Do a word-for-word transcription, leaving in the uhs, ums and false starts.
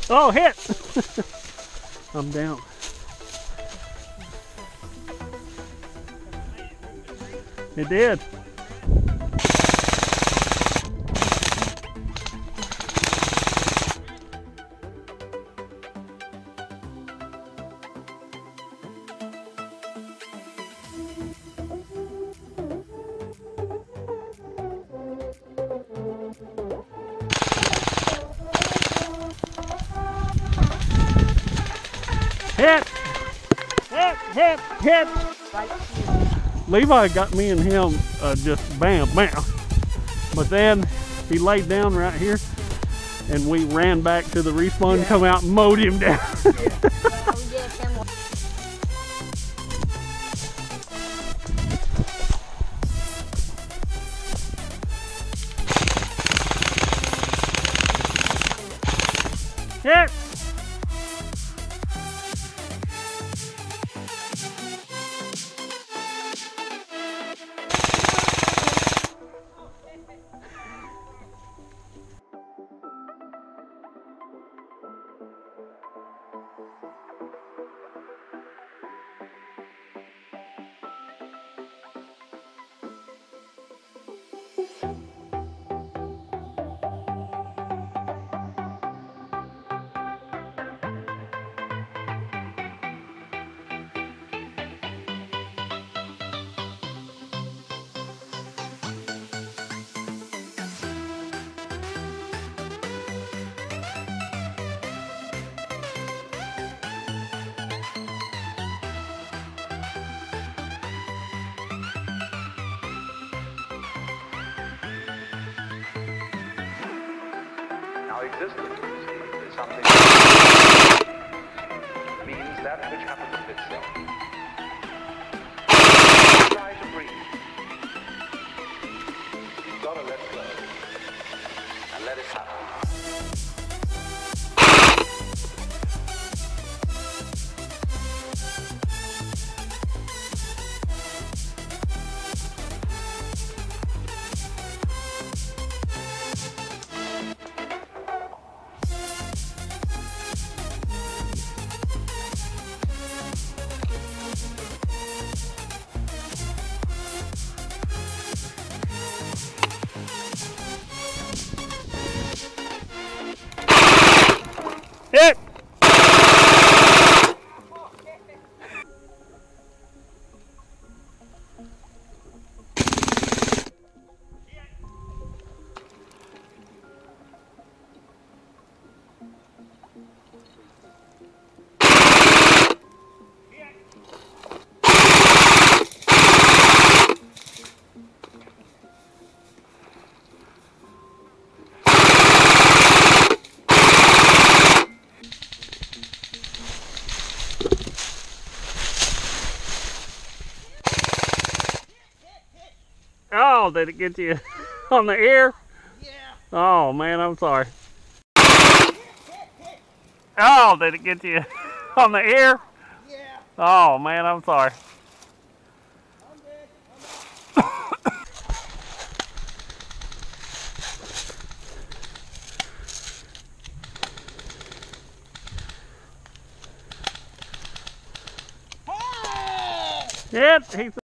Oh, hit! I'm down. It did. Hit! Hit! Hit! Hit! Levi got me and him uh, just bam, bam. But then he laid down right here and we ran back to the respawn yeah. and come out and mowed him down. Hit! Now, existence, you see, is something that means that which happens of itself. Try to breathe. You've got to let go and let it happen. Hit! Oh, did it get you on the ear? Yeah. Oh man, I'm sorry. Oh, did it get you on the ear? Yeah. Oh man, I'm sorry. I'm dead. I'm Hit! He's